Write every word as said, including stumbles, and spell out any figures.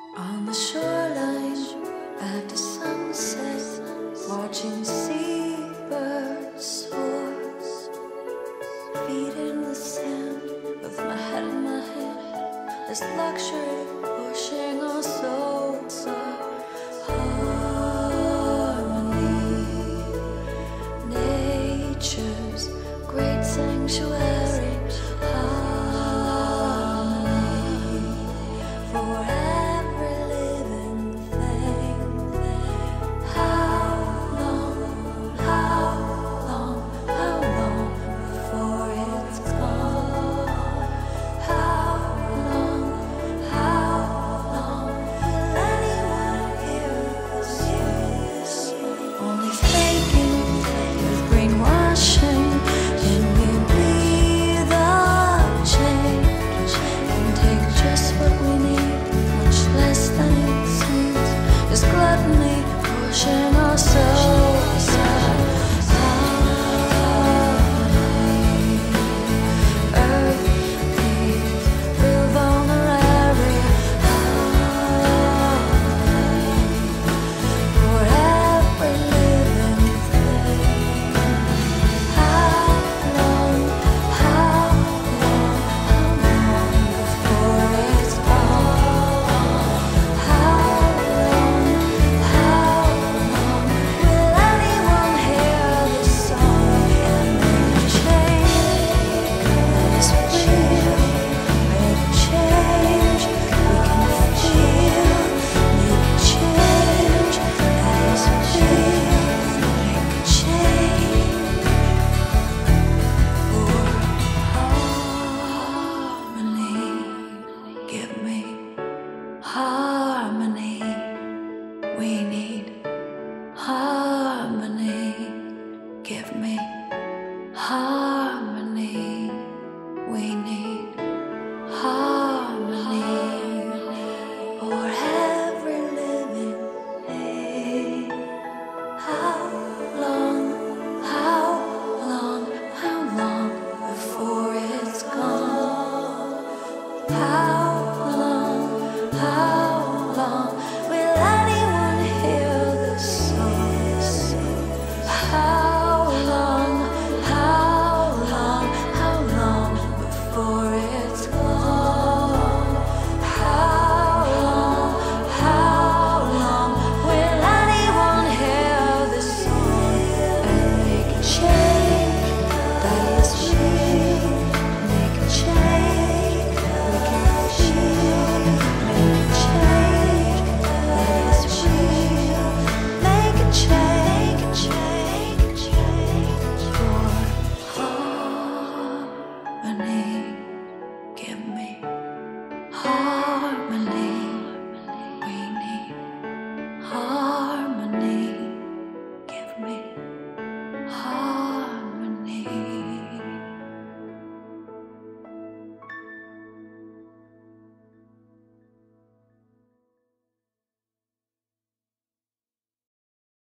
On the shoreline at the sunset, watching seabirds soar, feet in the sand with my head in my hand. This luxury pushing our souls up. Harmony, nature's great sanctuary. Harmony for every living thing. How long, how long, how long before it's gone? How long, how long will anyone hear this song? Only faking with brainwashing. Can we be the change and take just what we need, much less than it seems? Is gluttony pushing our souls out? Harmony, earth needs real vulnerary. Harmony for every living thing. How long, how long, how long before it's gone? How long, how long will anyone hear this song and make a change? Let us feel, make a change. We can feel, make a change. Let us feel, make a change. For harmony, give me harmony. We need harmony. Give me harmony. We need